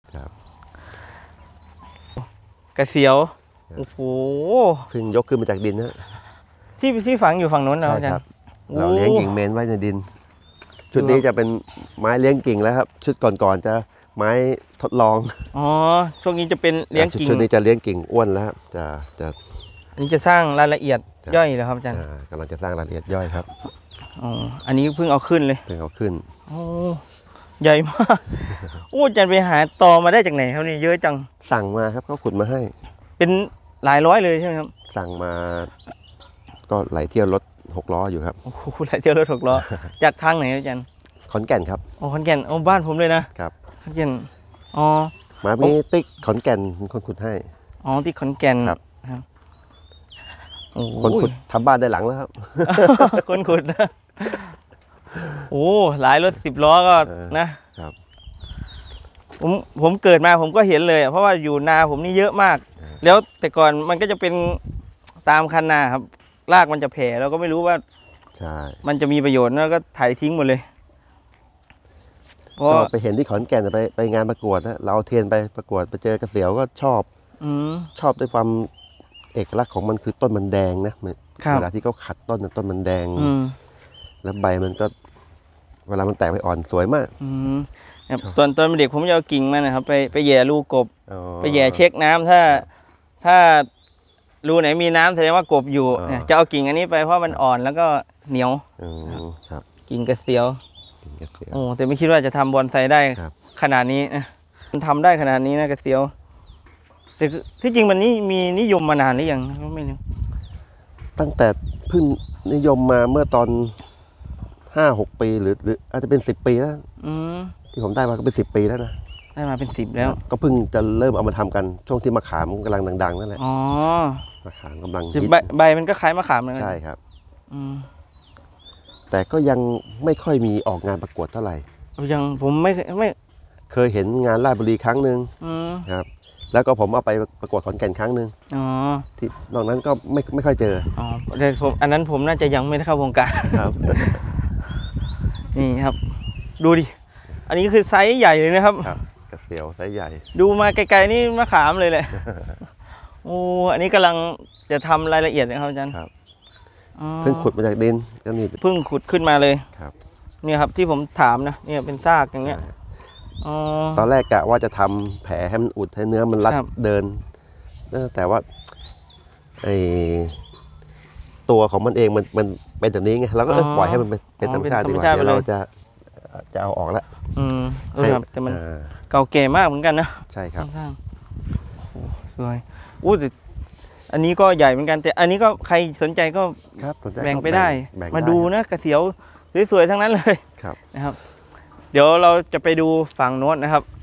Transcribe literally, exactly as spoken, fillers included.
ครับกระเสียวโอ้โหเพิ่งยกขึ้นมาจากดินนะที่ที่ฝังอยู่ฝั่งโน้นนะใช่อาจารครับย์เราเลี้ยงกิ่งเมนไว้ในดิน ชุดนี้จะเป็นไม้เลี้ยงกิ่งแล้วครับชุดก่อนๆจะไม้ทดลองอ๋อช่วงนี้จะเป็นเลี้ยงกิ่งชุดนี้จะเลี้ยงกิ่งอ้วนแล้วครับจะจะอันนี้จะสร้างรายละเอียดย่อยเหรอครับอาจารย์กำลังจะสร้างรายละเอียดย่อยครับอ๋ออันนี้เพิ่งเอาขึ้นเลยเพิ่งเอาขึ้นโอ้ใหญ่มากโอ้อาจารย์ไปหาตอมาได้จากไหนครับนี่เยอะจังสั่งมาครับเขาขุดมาให้เป็นหลายร้อยเลยใช่ไหมครับสั่งมาก็ไหลเที่ยวรถหกล้ออยู่ครับโอ้โหหลายเที่ยวรถหกล้อ จากทางไหนอาจารย์ขอนแก่นครับโอ้ขอนแก่นโอ้บ้านผมเลยนะครับ ขอนแก่นอ๋อหมาพี่ติ๊กขอนแก่นเป็นคนขุดให้อ๋อที่ขอนแก่นครับครับโอ้คนขุดทำบ้านได้หลังแล้วครับคนขุดนะโอ้หลายรถสิบล้อก็เออนะครับ ผมผมเกิดมาผมก็เห็นเลยอะเพราะว่าอยู่นาผมนี่เยอะมาก แล้วแต่ก่อนมันก็จะเป็นตามคันนาครับรากมันจะแผ่เราก็ไม่รู้ว่าใช่มันจะมีประโยชน์แล้วก็ถ่ายทิ้งหมดเลยเพราะก็ไปเห็นที่ขอนแก่นไปไปงานประกวดนะเราเอาเทียนไปประกวดไปเจอกระเสียวก็ชอบอืมชอบด้วยความเอกลักษณ์ของมันคือต้นมันแดงนะครับเวลาที่เขาขัดต้นน่ะต้นมันแดงอืมแล้วใบมันก็ เวลามันแตกไปอ่อนสวยมากอืมครับตอนตอนเป็นเด็กผมจะเอากิ่งมันนะครับ ไปไปแย่รูกบอ๋อไปแย่เช็คน้ำถ้าถ้ารูไหนมีน้ำแสดงว่ากบอยู่อ่าเนี่ยจะเอากิ่งอันนี้ไปเพราะมันอ่อนแล้วก็เหนียวอืมครับกิ่งกระเสียวกิ่งกระเสียวโอ้แต่ไม่คิดว่าจะทำบอนไซได้ครับขนาดนี้นะมันทำได้ขนาดนี้นะกระเสียว แต่คือที่จริงมันนี่มีนิยมมานานหรือยังก็ไม่รู้ตั้งแต่เพิ่งนิยมมาเมื่อตอนห้าหกปีหรือหรืออาจจะเป็นสิบปีแล้วอืมที่ผมได้มาก็เป็นสิบปีแล้วนะได้มาเป็นสิบแล้วก็เพิ่งจะเริ่มเอามาทำกันช่วงที่มะขามกำลังดังๆนั่นแหละอ๋อมะขามกำลังจะฮิตใบใบมันก็คล้ายมะขามเลยนะใช่ครับอืมแต่ก็ยังไม่ค่อยมีออกงานประกวดเท่าไหร่ยังผมไม่ไม่เคยเห็นงานราชบุรีครั้งหนึ่งอืมครับ แล้วก็ผมเอาไปประกวดขอนแก่นครั้งหนึ่งอ๋อที่นอกนั้นก็ไม่ไม่ค่อยเจออ๋อแต่ผมอันนั้นผมน่าจะยังไม่ได้เข้าวงการครับนี่ครับ ดูดิ อันนี้คือไซส์ใหญ่เลยนะครับครับกระเสียวไซส์ใหญ่ดูมาไกลๆนี่มะขามเลยแหละ โอ้ อันนี้กำลังจะทำรายละเอียดนะครับอาจารย์ครับอ๋อเพิ่งขุดมาจากดินก็นี่เพิ่งขุดขึ้นมาเลยครับเนี่ยครับที่ผมถามนะ เนี่ยเป็นซากอย่างเงี้ยใช่อ๋อตอนแรกกะว่าจะทำแผลให้มันอุดให้เนื้อมันรัดครับเดินเออแต่ว่าไอตัวของมันเองมันมันเป็นแบบนี้ไงเราก็เออปล่อยให้มันเป็นเป็นธรรมชาติดีกว่าเดี๋ยวเราจะจะเอาออกแล้วอืมเออครับแต่มันอ่าเก่าแก่มากเหมือนกันนะใช่ครับข้างๆโอ้โหสวยอู้แต่อันนี้ก็ใหญ่เหมือนกัน แต่อันนี้ก็ใครสนใจก็ครับสนใจแบ่งก็ไปได้แบ่งมาไดูนะกระเสียวสวยๆทั้งนั้นเลยครับนะครับ เดี๋ยวเราจะไปดูฝั่งโน้นนะครับ